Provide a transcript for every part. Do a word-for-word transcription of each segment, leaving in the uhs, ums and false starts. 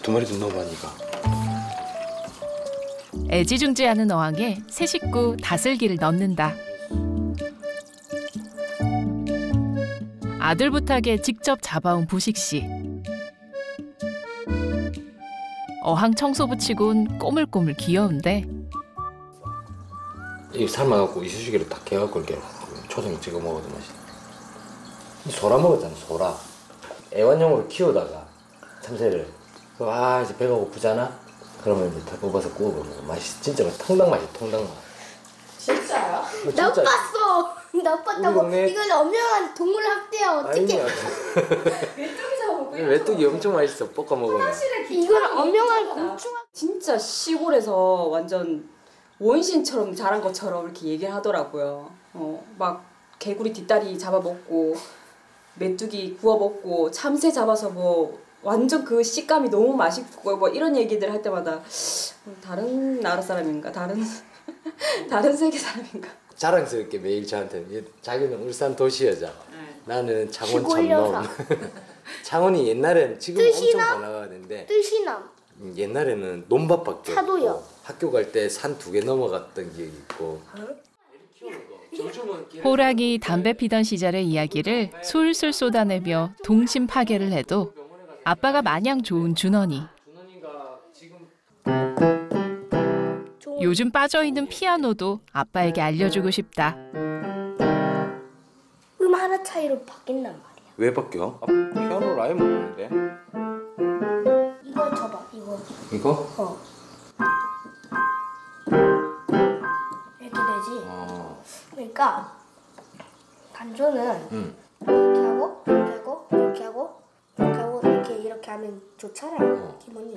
두 마리도 너무 많으니까. 애지중지하는 어항에 새 식구 다슬기를 넣는다. 아들 부탁에 직접 잡아온 부식 씨. 어항 청소 붙이곤 꼬물꼬물 귀여운데. 이 삶아갖고 이쑤시개를 딱 개갖고 이렇게 초장에 찍어 먹어도 맛있어. 소라 먹었잖아, 소라. 애완용으로 키우다가 참새를. 아 이제 배가 고프잖아. 그러면 이제 다 뽑아서 구워 먹으면 맛이 진짜 통닭 맛이 통닭 맛. 진짜요? 나 봤어. 나 봤다고. 동네... 이건 엄연한 동물 학대야. 어떻게? 메뚜기 잡아먹고. 메뚜기 엄청 맛있어. 볶아 먹으면. 이건 엄연한 곤충. 진짜 시골에서 완전 원신처럼 자란 것처럼 이렇게 얘기를 하더라고요. 어, 막 개구리 뒷다리 잡아먹고 메뚜기 구워 먹고 참새 잡아서 뭐 완전 그 식감이 너무 맛있고 뭐 이런 얘기들 할 때마다 다른 나라 사람인가 다른 다른 세계 사람인가. 자랑스럽게 매일 저한테 자기는 울산 도시 여자, 네. 나는 창원 시골 촌놈. 창원이 옛날에는 지금 엄청 뜻이남? 번화가는데 뜻이남. 옛날에는 논밭밖에 차도요. 없고 학교 갈 때 산 두 개 넘어갔던 기억이 있고. 호랑이 담배 피던 시절의 이야기를 술술 쏟아내며 동심 파괴를 해도 아빠가 마냥 좋은 준원이. 요즘 빠져있는 피아노도 아빠에게 알려주고 싶다. 음 하나 차이로 바뀐단 말이야. 왜 바뀌어? 아, 피아노를 아예 모르는데. 이거 쳐봐, 이거. 이거? 어. 이렇게 되지. 어. 그러니까 단조는 응. 이렇게 하고 이렇게 하고 이렇게 하고 이렇게 하고 이렇게 이렇게 하면 좋잖아요. 어. 기본이.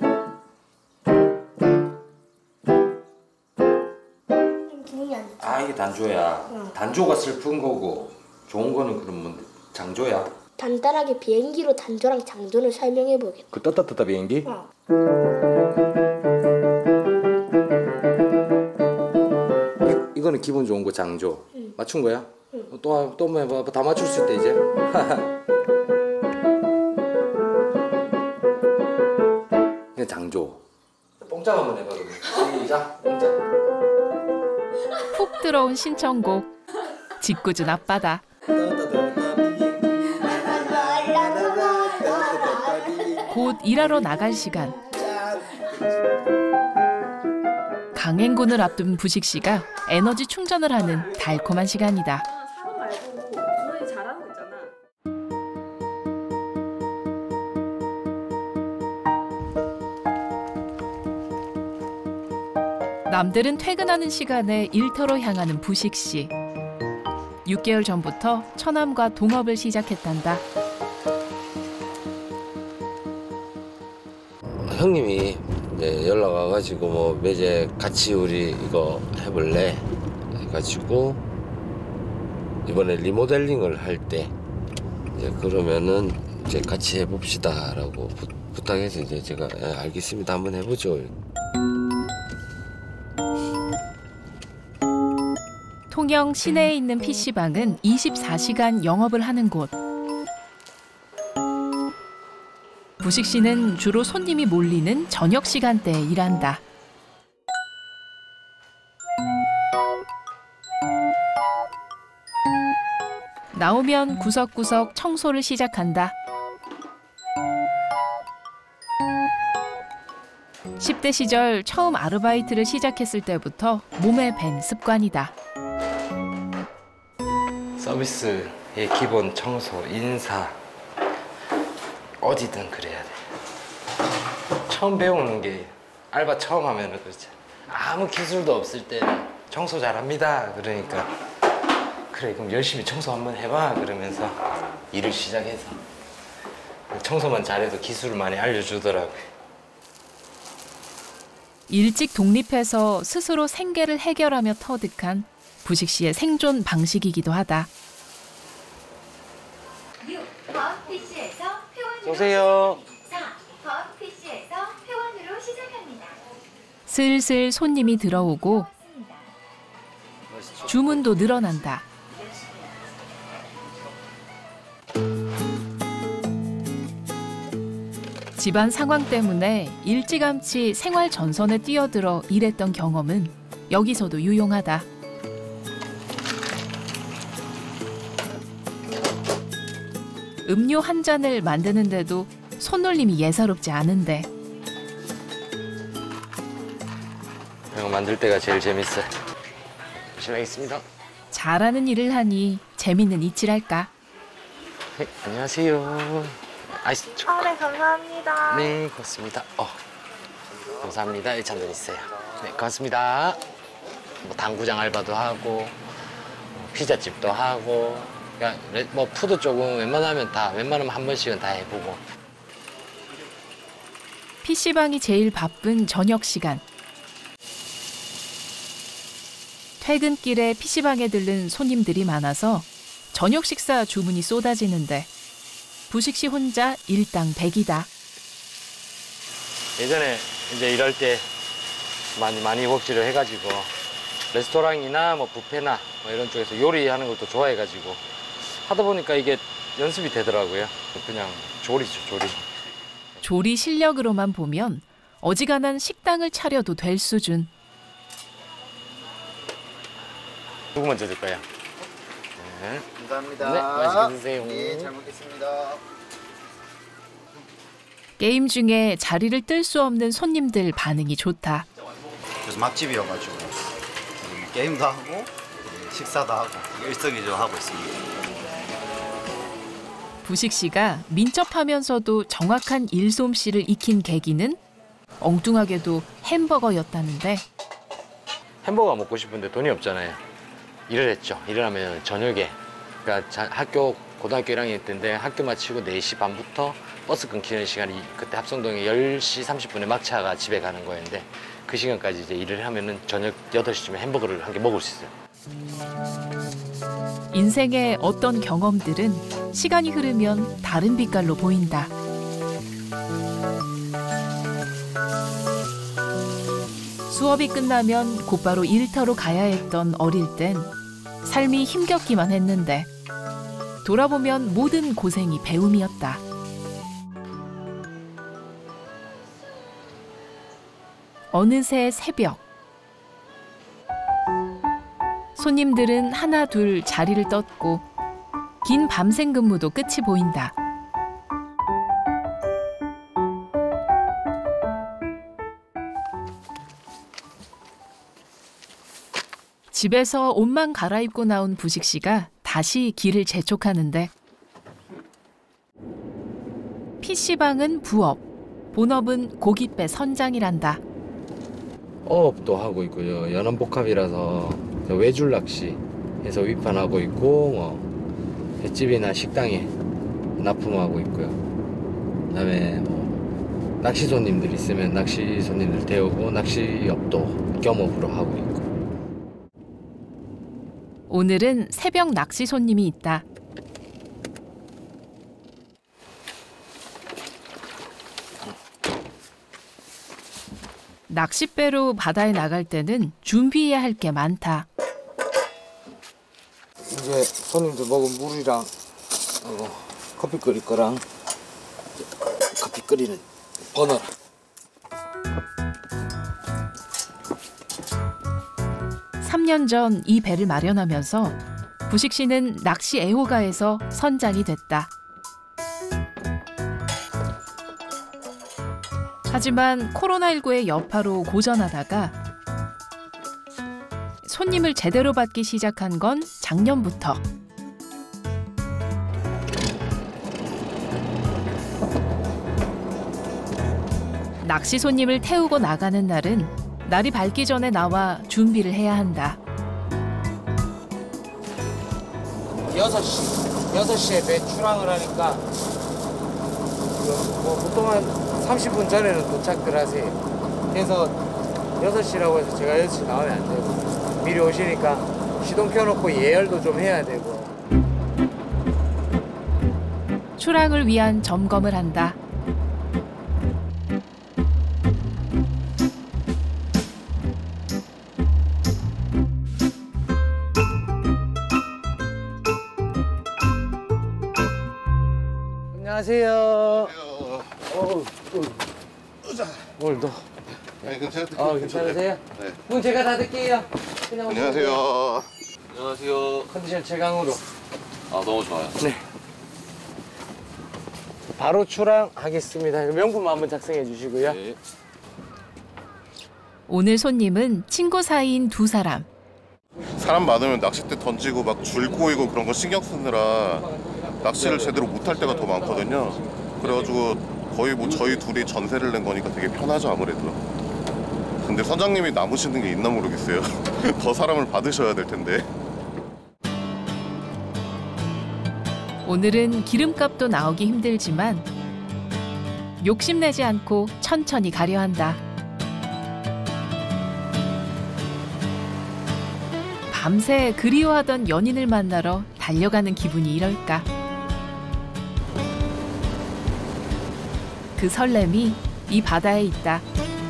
기분이 안 좋죠. 아 이게 단조야. 응. 단조가 슬픈 거고 좋은 거는 그러면 장조야. 간단하게 비행기로 단조랑 장조를 설명해 보겠다. 그 떴다 떴다 비행기? 어. 이, 이거는 기분 좋은 거 장조. 응. 맞춘 거야? 응. 또 또 한번 해봐. 다 맞출 수 있다 이제. 그냥 장조. 뽕짝 한번 해봐 그러면. 시작. 뽕짝. 푹 들어온 신청곡. 짓궂은 아빠다. 곧 일하러 나갈 시간. 강행군을 앞둔 부식 씨가 에너지 충전을 하는 달콤한 시간이다. 사고 말고 준원이 잘하는 거 있잖아. 남들은 퇴근하는 시간에 일터로 향하는 부식 씨. 육 개월 전부터 처남과 동업을 시작했단다. 형님이 이제 연락 와가지고 뭐 매제 같이 우리 이거 해볼래 해가지고 이번에 리모델링을 할 때 이제 그러면은 이제 같이 해봅시다라고 부, 부탁해서 이제 제가 예, 알겠습니다 한번 해보죠. 통영 시내에 있는 피시방은 이십사 시간 영업을 하는 곳. 부식 씨는 주로 손님이 몰리는 저녁 시간대에 일한다. 나오면 구석구석 청소를 시작한다. 십 대 시절 처음 아르바이트를 시작했을 때부터 몸에 밴 습관이다. 서비스의 기본 청소, 인사 어디든 그래야 돼. 처음 배우는 게 알바 처음 하면은 그렇지. 아무 기술도 없을 때는 청소 잘합니다. 그러니까 그래 그럼 열심히 청소 한번 해봐 그러면서 일을 시작해서 청소만 잘해도 기술을 많이 알려주더라고요. 일찍 독립해서 스스로 생계를 해결하며 터득한 부식 씨의 생존 방식이기도 하다. 법 피씨에서 회원으로 오세요. 법 피씨에서 회원으로 시작합니다. 슬슬 손님이 들어오고 주문도 늘어난다. 집안 상황 때문에 일찌감치 생활 전선에 뛰어들어 일했던 경험은 여기서도 유용하다. 음료 한 잔을 만드는데도 손놀림이 예사롭지 않은데 이거 만들 때가 제일 재밌어요. 실례하겠습니다. 잘하는 일을 하니 재밌는 이치랄까. 네, 안녕하세요. 아이스 초코. 아, 네, 감사합니다. 네, 고맙습니다. 어, 감사합니다. 이 잔도 있어요. 네, 고맙습니다. 뭐 당구장 알바도 하고 피자집도 하고 그러니까 뭐 푸드 쪽은 웬만하면 다 웬만하면 한 번씩은 다 해보고. 피시방이 제일 바쁜 저녁 시간. 퇴근길에 피시방에 들른 손님들이 많아서 저녁 식사 주문이 쏟아지는데 부식 씨 혼자 일당백이다. 예전에 이제 일할 때 많이 많이 웍질을 해가지고 레스토랑이나 뭐 뷔페나 뭐 이런 쪽에서 요리하는 것도 좋아해가지고 하다 보니까 이게 연습이 되더라고요. 그냥 조리죠, 조리. 조리 실력으로만 보면 어지간한 식당을 차려도 될 수준. 누구 먼저 드릴까요? 네. 감사합니다. 네, 맛있게 드세요. 네, 잘 먹겠습니다. 게임 중에 자리를 뜰 수 없는 손님들 반응이 좋다. 그래서 맛집이어가지고 게임도 하고 식사도 하고 일석이조 하고 있습니다. 부식 씨가 민첩하면서도 정확한 일솜씨를 익힌 계기는 엉뚱하게도 햄버거였다는데 햄버거 먹고 싶은데 돈이 없잖아요. 일을 했죠. 일을 하면 저녁에 그러니까 자, 학교 고등학교 일 학년 때인데 학교 마치고 네 시 반부터 버스 끊기는 시간이 그때 합성동에 열 시 삼십 분에 막차가 집에 가는 거였는데 그 시간까지 이제 일을 하면은 저녁 여덟 시쯤에 햄버거를 한 개 먹을 수 있어요. 인생의 어떤 경험들은 시간이 흐르면 다른 빛깔로 보인다. 수업이 끝나면 곧바로 일터로 가야 했던 어릴 땐 삶이 힘겹기만 했는데 돌아보면 모든 고생이 배움이었다. 어느새 새벽. 손님들은 하나 둘 자리를 떴고 긴 밤샘 근무도 끝이 보인다. 집에서 옷만 갈아입고 나온 부식 씨가 다시 길을 재촉하는데 피시방은 부업, 본업은 고깃배 선장이란다. 어업도 하고 있고요. 연안복합이라서 외줄 낚시 해서 위판하고 있고 뭐 횟집이나 식당에 납품하고 있고요. 그다음에 뭐 낚시 손님들 있으면 낚시 손님들 데우고 낚시업도 겸업으로 하고 있고. 오늘은 새벽 낚시 손님이 있다. 낚싯배로 바다에 나갈 때는 준비해야 할 게 많다. 이제 손님들 먹은 물이랑 어, 커피 끓일 거랑 커피 끓이는 버너. 삼 년 전 이 배를 마련하면서 부식 씨는 낚시 애호가에서 선장이 됐다. 하지만 코로나십구의 여파로 고전하다가 손님을 제대로 받기 시작한 건 작년부터. 낚시 손님을 태우고 나가는 날은 날이 밝기 전에 나와 준비를 해야 한다. 여섯 시, 여섯 시에 배 출항을 하니까 뭐 보통 한 삼십 분 전에는 도착들 하세요. 그래서 여섯 시라고 해서 제가 여섯 시 나오면 안 되고 미리 오시니까 시동 켜놓고 예열도 좀 해야 되고. 출항을 위한 점검을 한다. 안녕하세요. 어우, 또 오늘도. 아니 괜찮아요. 어, 괜찮으세요? 네. 문 제가 닫을게요. 그냥 안녕하세요. 안녕하세요. 컨디션 최강으로. 아 너무 좋아요. 네. 바로 출항하겠습니다. 명품 한번 작성해 주시고요. 네. 오늘 손님은 친구 사이인 두 사람. 사람 많으면 낚싯대 던지고 막 줄 꼬이고 그런 거 신경 쓰느라 낚시를 제대로 못할 때가 더 많거든요. 그래가지고 거의 뭐 저희 둘이 전세를 낸 거니까 되게 편하죠 아무래도. 근데 선장님이 남으시는 게 있나 모르겠어요. 더 사람을 받으셔야 될 텐데. 오늘은 기름값도 나오기 힘들지만 욕심내지 않고 천천히 가려 한다. 밤새 그리워하던 연인을 만나러 달려가는 기분이 이럴까. 그 설렘이 이 바다에 있다.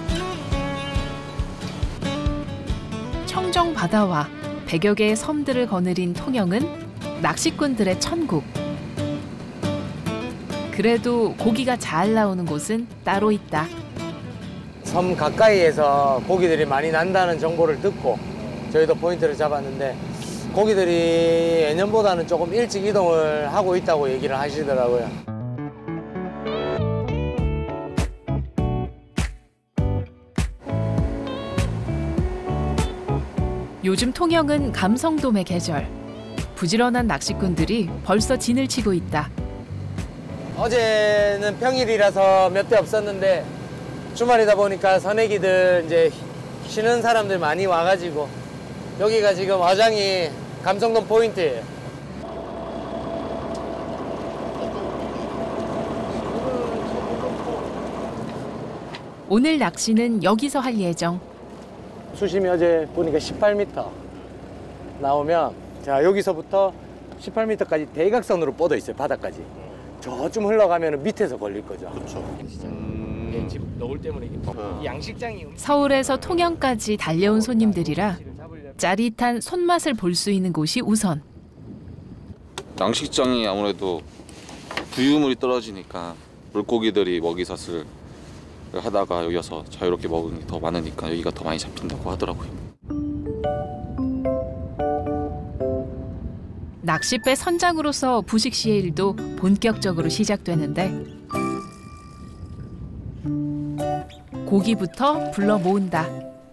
청정 바다와 백여 개의 섬들을 거느린 통영은 낚시꾼들의 천국. 그래도 고기가 잘 나오는 곳은 따로 있다. 섬 가까이에서 고기들이 많이 난다는 정보를 듣고 저희도 포인트를 잡았는데 고기들이 예년보다는 조금 일찍 이동을 하고 있다고 얘기를 하시더라고요. 요즘 통영은 감성돔의 계절. 부지런한 낚시꾼들이 벌써 진을 치고 있다. 어제는 평일이라서 몇 대 없었는데 주말이다 보니까 선애기들 이제 쉬는 사람들 많이 와가지고 여기가 지금 어장이 감성돔 포인트예요. 오늘 낚시는 여기서 할 예정. 수심이 어제 보니까 십팔 미터 나오면 자 여기서부터 십팔 미터까지 대각선으로 뻗어 있어요. 바닥까지. 저쯤 흘러가면 밑에서 걸릴 거죠. 그렇죠. 음... 집 너울 때문에 이게 이 양식장이 서울에서 통영까지 달려온 손님들이라 짜릿한 손맛을 볼 수 있는 곳이 우선. 양식장이 아무래도 부유물이 떨어지니까 물고기들이 먹이사슬 하다가 여기 와서 자유롭게 먹는 게 더 많으니까 여기가 더 많이 잡힌다고 하더라고요. 낚싯배 선장으로서 부식 씨의 일도 본격적으로 시작되는데 고기부터 불러 모은다.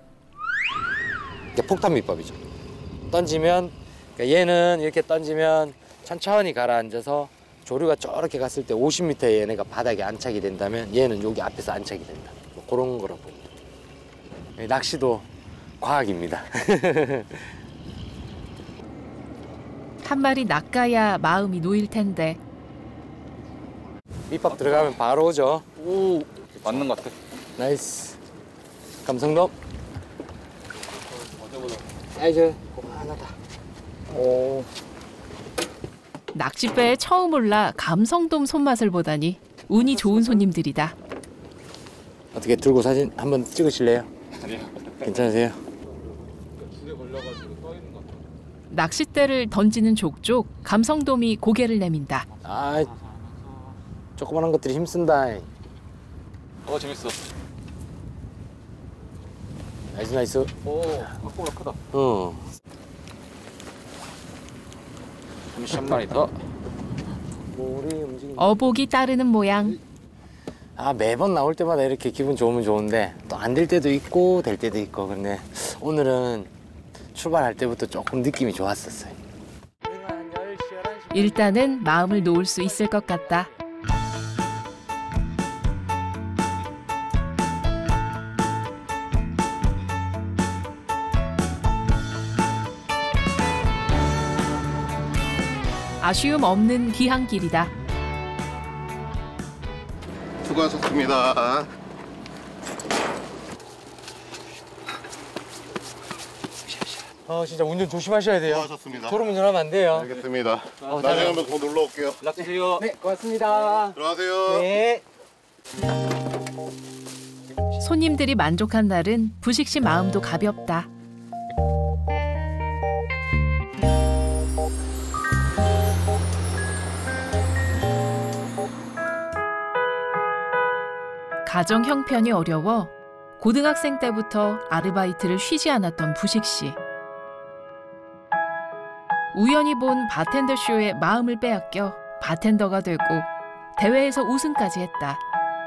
이게 폭탄 밑밥이죠. 던지면 그러니까 얘는 이렇게 던지면 천천히 가라앉아서 조류가 저렇게 갔을 때 오십 미터에 얘네가 바닥에 안착이 된다면 얘는 여기 앞에서 안착이 된다. 뭐 그런 거라고 봅니다. 낚시도 과학입니다. 한 마리 낚아야 마음이 놓일 텐데. 밑밥 들어가면 바로 오죠. 오 맞는 것 같아. 나이스. 감성돔. 사이즈 하나다. 오. 낚싯배에 처음 올라 감성돔 손맛을 보다니 운이 좋은 손님들이다. 어떻게 들고 사진 한번 찍으실래요? 아니요. 괜찮으세요? 낚싯대를 던지는 족족 감성돔이 고개를 내민다. 아, 조그만한 것들이 힘쓴다. 어 재밌어. 나이스 나이스. 오 확보가 크다. 어. 삼십 마리 더. 물이 움직이. 어복이 따르는 모양. 아 매번 나올 때마다 이렇게 기분 좋으면 좋은데 또 안 될 때도 있고 될 때도 있고 근데 오늘은 출발할 때부터 조금 느낌이 좋았었어요. 일단은 마음을 놓을 수 있을 것 같다. 아쉬움 없는 귀향길이다. 수고하셨습니다. 어 진짜 운전 조심하셔야 돼요. 수고하셨습니다. 도로 운전하면 안 돼요. 알겠습니다. 어, 나중에 잘- 한번 더 놀러 올게요. 연락 주세요. 네 고맙습니다. 들어가세요. 네. 손님들이 만족한 날은 부식 씨 마음도 가볍다. 가정 형편이 어려워 고등학생 때부터 아르바이트를 쉬지 않았던 부식 씨. 우연히 본 바텐더 쇼에 마음을 빼앗겨 바텐더가 되고 대회에서 우승까지 했다.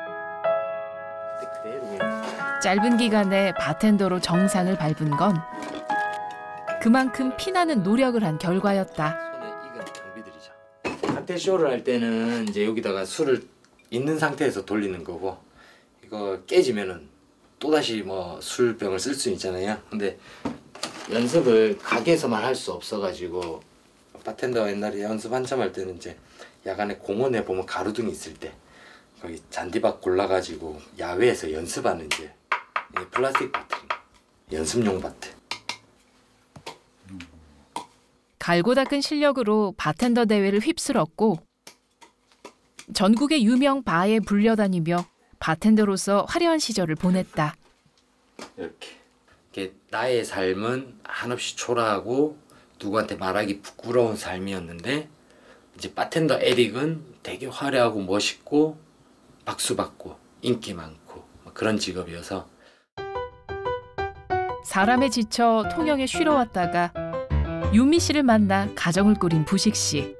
짧은 기간에 바텐더로 정상을 밟은 건 그만큼 피나는 노력을 한 결과였다. 손에 익은 장비들이죠. 칵테일 쇼를 할 때는 이제 여기다가 술을 있는 상태에서 돌리는 거고, 이거 깨지면은 또 다시 뭐 술병을 쓸 수 있잖아요. 근데 연습을 가게에서만 할 수 없어가지고 바텐더가 옛날에 연습 한참 할 때는 이제 야간에 공원에 보면 가로등이 있을 때 거기 잔디밭 골라가지고 야외에서 연습하는 이제 플라스틱 바트, 연습용 바트. 갈고 닦은 실력으로 바텐더 대회를 휩쓸었고 전국의 유명 바에 불려다니며 바텐더로서 화려한 시절을 보냈다. 이렇게. 이게 나의 삶은 한없이 초라하고 누구한테 말하기 부끄러운 삶이었는데, 이제 바텐더 에릭은 되게 화려하고 멋있고 박수받고 인기 많고 그런 직업이어서. 사람에 지쳐 통영에 쉬러 왔다가 윤미 씨를 만나 가정을 꾸린 부식 씨.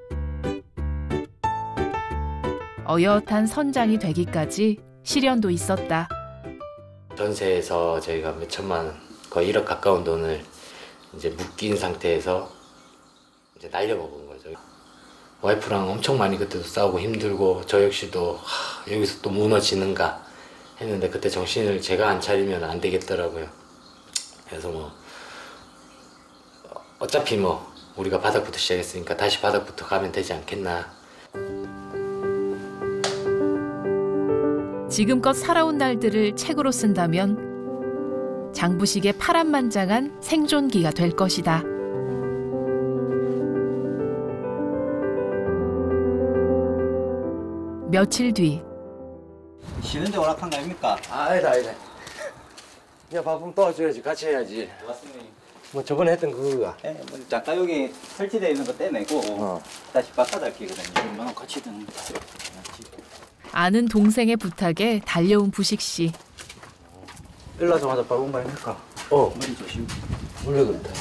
어엿한 선장이 되기까지 시련도 있었다. 전세에서 저희가 몇 천만 원, 거의 일억 가까운 돈을 이제 묶인 상태에서 이제 날려먹은 거죠. 와이프랑 엄청 많이 그때도 싸우고 힘들고, 저 역시도 하, 여기서 또 무너지는가 했는데 그때 정신을 제가 안 차리면 안 되겠더라고요. 그래서 뭐 어차피 뭐 우리가 바닥부터 시작했으니까 다시 바닥부터 가면 되지 않겠나. 지금껏 살아온 날들을 책으로 쓴다면 장부식의 파란만장한 생존기가 될 것이다. 며칠 뒤. 쉬는데 오락한 거 아닙니까? 아, 아니다 아니다. 야, 바쁘면 도와줘야지. 같이 해야지. 맞습니다. 뭐 저번에 했던 그거가. 예, 뭐 잠깐 여기 설치되어 있는 거 떼내고 어. 다시 바꿔달 끼거든요. 얼마나 같이 드는 거. 아는 동생의 부탁에 달려온 부식 씨. 일어나자마자 바로 온 거 아닙니까? 어, 머리 조심. 올려뒀다.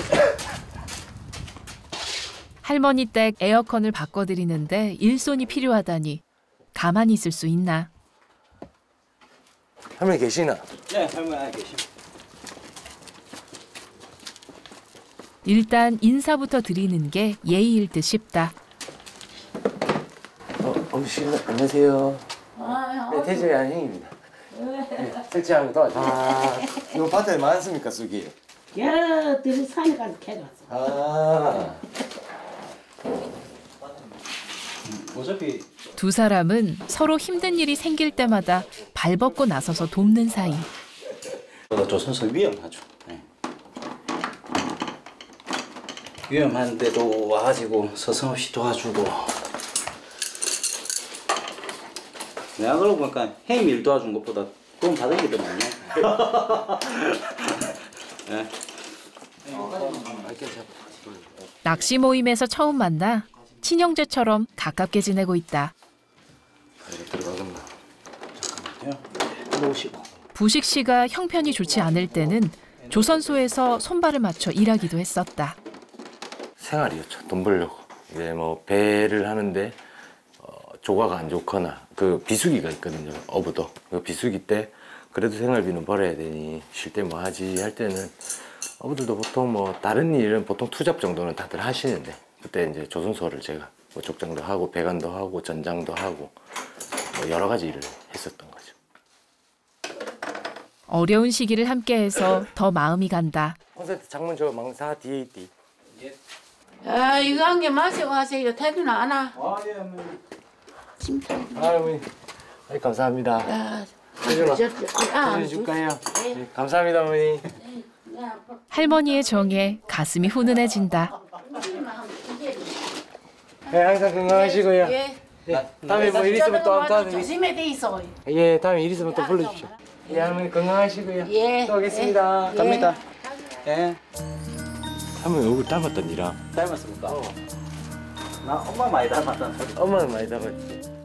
할머니 댁 에어컨을 바꿔드리는데 일손이 필요하다니 가만히 있을 수 있나. 할머니 계시나? 네, 할머니 안에 계심. 일단 인사부터 드리는 게 예의일 듯 싶다. 어, 어머씨 안녕하세요. 네, 태진이 형입니다. 네, 설치하는 거 도와줘. 아, 이거 밭에 많습니까, 쑥이? 야, 들이 산에 가서 캐갔어. 아. 어차피 두 사람은 서로 힘든 일이 생길 때마다 발벗고 나서서 돕는 사이. 조선소 위험하죠. 네. 위험한데도 와가지고 서슴없이 도와주고. 내가 그러고 보니까 형님 일 도와준 것보다 돈 받은 게 더 많네. 네. 낚시 모임에서 처음 만나 친형제처럼 가깝게 지내고 있다. 들어가겠나? 들어오시고. 부식 씨가 형편이 좋지 않을 때는 조선소에서 손발을 맞춰 일하기도 했었다. 생활이었죠. 돈 벌려고. 이제 뭐 배를 하는데 어, 조과가 안 좋거나 그 비수기가 있거든요. 어부도. 그 비수기 때 그래도 생활비는 벌어야 되니 쉴 때 뭐 하지 할 때는 어부들도 보통 뭐 다른 일은 보통 투잡 정도는 다들 하시는데 그때 이제 조선소를 제가 뭐 족장도 하고 배관도 하고 전장도 하고 뭐 여러 가지 일을 했었던 거죠. 어려운 시기를 함께해서 더 마음이 간다. 콘서트 장문 저 망사 디에이티. 아, 이거 한 개 마시고 하세요. 태균아, 안 와? 아, 예, 어머니. 아유, 네, 감사합니다. 야, 태준아, 저, 아, 태준 줄까요? 네, 감사합니다, 어머니. 할머니의 정에 가슴이 훈훈해진다. 네, 항상 건강하시고요. 예. 네, 다음에 뭐 일 있으면 또 또 조심해 돼 있어. 예, 다음에 일 있으면 또 불러주십시오. 예, 할머니 건강하시고요. 예. 또 오겠습니다. 예. 갑니다. 예. 할머니 얼굴 닮았던 니랑. 닮았습니까? 나 엄마 많이 닮았다는 소리. 엄마는 많이 닮았지.